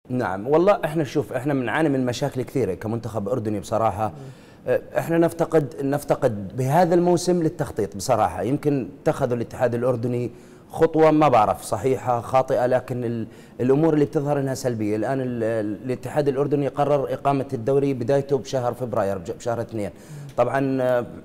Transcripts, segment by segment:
نعم والله احنا شوف احنا بنعاني من مشاكل كثيره كمنتخب اردني بصراحه. احنا نفتقد بهذا الموسم للتخطيط بصراحه. يمكن اتخذوا الاتحاد الاردني خطوه ما بعرف صحيحه خاطئه، لكن الامور اللي بتظهر انها سلبيه. الان الاتحاد الاردني قرر اقامه الدوري بدايته بشهر فبراير بشهر 2. طبعا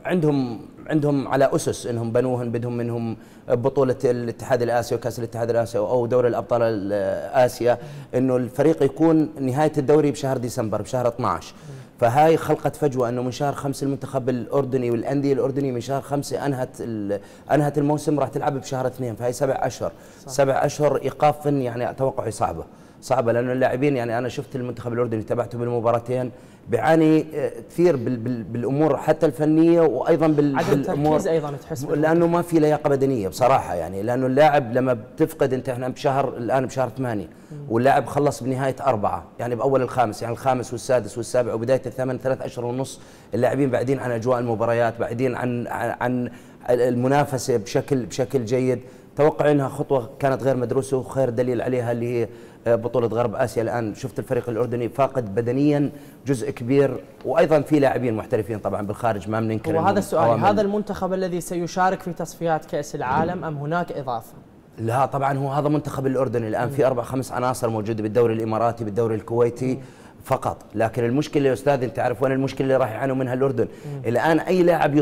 عندهم على اسس انهم بنوهن، بدهم منهم بطوله الاتحاد الاسيوي وكاس الاتحاد الاسيوي او دوري الابطال اسيا، انه الفريق يكون نهايه الدوري بشهر ديسمبر بشهر 12. فهاي خلقت فجوه انه من شهر 5 المنتخب الاردني والانديه الاردنيه من شهر 5 انهت الموسم راح تلعب بشهر 2. فهي 7 اشهر. 7 اشهر ايقاف يعني اتوقع صعبه لانه اللاعبين، يعني انا شفت المنتخب الاردني تابعته بالمباراتين بيعاني كثير بالامور حتى الفنيه، وايضا بالامور ايضا تحس لانه ما في لياقه بدنيه بصراحه. يعني لانه اللاعب لما بتفقد انت، احنا الان بشهر 8 واللاعب خلص بنهايه 4، يعني باول الخامس، يعني الخامس والسادس والسابع وبدايه الثامن 3 اشهر ونص اللاعبين بعيدين عن اجواء المباريات، بعيدين عن المنافسه بشكل جيد. توقع انها خطوه كانت غير مدروسه، وخير دليل عليها اللي هي بطولة غرب آسيا. الآن شفت الفريق الأردني فاقد بدنيا جزء كبير، وأيضا في لاعبين محترفين طبعا بالخارج ما بننكر. وهذا السؤال، هذا المنتخب الذي سيشارك في تصفيات كأس العالم أم هناك إضافة؟ لا طبعا هو هذا منتخب الأردني الآن في 4-5 عناصر موجودة بالدوري الإماراتي بالدوري الكويتي فقط. لكن المشكلة يا أستاذ أنت عارف وين المشكلة اللي راح يعانوا منها الأردن؟ الآن أي لاعب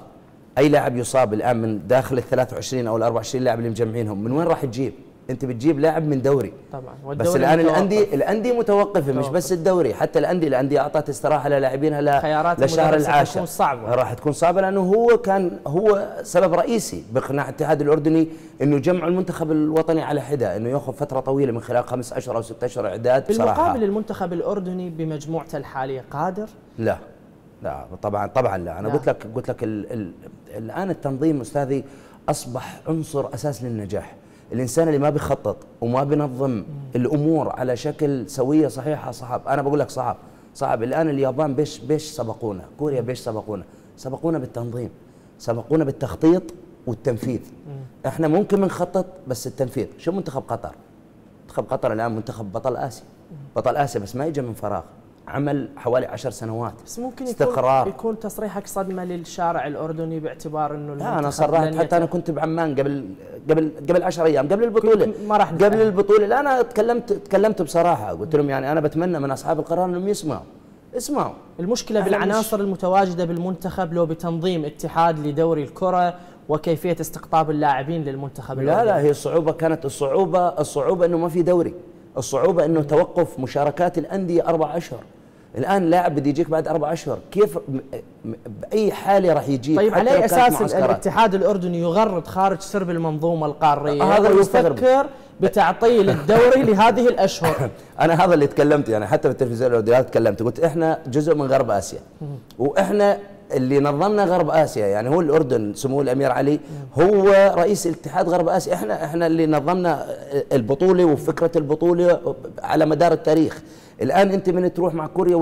يصاب الآن من داخل ال 23 أو ال 24 لاعب اللي مجمعينهم، من وين راح تجيب؟ انت بتجيب لاعب من دوري طبعا، بس الان الانديه متوقفه، مش بس الدوري، حتى الانديه اعطت استراحه للاعبينها لشهر العاشر. راح تكون صعبه لانه هو سبب رئيسي باقناع الاتحاد الاردني انه جمع المنتخب الوطني على حده، انه ياخذ فتره طويله من خلال 5 اشهر او 6 اشهر اعداد. بصراحه بالمقابل المنتخب الاردني بمجموعته الحاليه قادر؟ لا طبعا لا. انا قلت لك الان التنظيم استاذي اصبح عنصر اساس للنجاح. الانسان اللي ما بيخطط وما بينظم الامور على شكل سويه صحيحه صعب. انا بقول لك صعب. الان اليابان بيش سبقونا، كوريا بيش سبقونا بالتنظيم، سبقونا بالتخطيط والتنفيذ. احنا ممكن بنخطط بس التنفيذ. شو منتخب قطر الان منتخب بطل اسيا بس ما اجى من فراغ، عمل حوالي 10 سنوات بس ممكن استقرار. يكون تصريحك صدمه للشارع الاردني باعتبار انه لا انا صرحت، حتى انا كنت بعمان قبل 10 ايام قبل البطوله، ما راح قبل البطوله. لا انا تكلمت بصراحه، قلت لهم يعني انا بتمنى من اصحاب القرار انهم اسمعوا. المشكله بالعناصر المتواجده بالمنتخب لو بتنظيم اتحاد لدوري الكره وكيفيه استقطاب اللاعبين للمنتخب الأردني. لا هي الصعوبه كانت الصعوبه انه ما في دوري، الصعوبه انه توقف مشاركات الانديه 4 اشهر. الان لاعب بده يجيك بعد 4 اشهر، كيف باي حاله راح يجيك؟ طيب على اي اساس الاتحاد الاردني يغرد خارج سرب المنظومه القاريه هذا ويفكر بتعطيل الدوري لهذه الاشهر؟ انا هذا اللي تكلمت، يعني حتى بالتلفزيون الاردني تكلمت، قلت احنا جزء من غرب اسيا، واحنا اللي نظمنا غرب اسيا، يعني هو الاردن سمو الامير علي هو رئيس الاتحاد غرب اسيا. احنا اللي نظمنا البطوله وفكره البطوله على مدار التاريخ. الان انت من تروح مع كوريا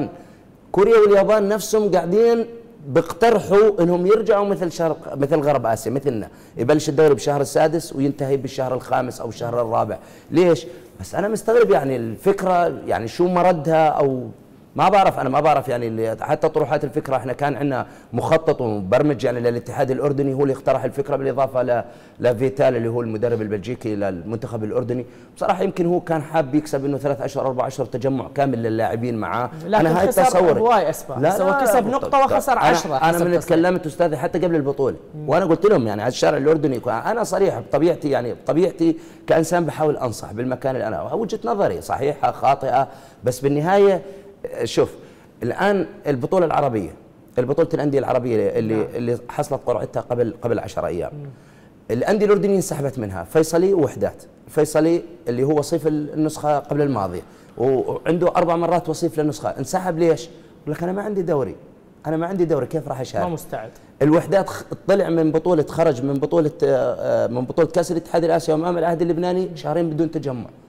واليابان نفسهم قاعدين بيقترحوا انهم يرجعوا مثل غرب اسيا مثلنا، يبلش الدوري بالشهر السادس وينتهي بالشهر الخامس او الشهر الرابع. ليش؟ بس انا مستغرب يعني الفكره، يعني شو مردها او ما بعرف يعني حتى طروحات الفكره. احنا كان عندنا مخطط ومبرمج يعني للاتحاد الاردني، هو اللي اقترح الفكره بالاضافه لفيتال اللي هو المدرب البلجيكي للمنتخب الاردني. بصراحه يمكن هو كان حاب يكسب انه 3 اشهر 4 اشهر تجمع كامل للاعبين معاه. انا هاي تصوري هواي اسباب، سوى كسب نقطه وخسر 10. انا من تكلمت استاذي حتى قبل البطوله، وانا قلت لهم يعني على الشارع الاردني، انا صريح بطبيعتي، يعني بطبيعتي كانسان بحاول انصح بالمكان اللي انا وجهه نظري صحيحه خاطئه، بس بالنهايه شوف الان البطوله الانديه العربيه اللي حصلت قرعتها قبل 10 ايام. الانديه الاردنيه انسحبت منها، فيصلي ووحدات. فيصلي اللي هو وصيف النسخه قبل الماضيه وعنده 4 مرات وصيف للنسخه، انسحب ليش؟ يقول لك انا ما عندي دوري كيف راح اشارك؟ ما مستعد. الوحدات طلع خرج من بطوله كاس الاتحاد الاسيوي امام العهد اللبناني شهرين بدون تجمع.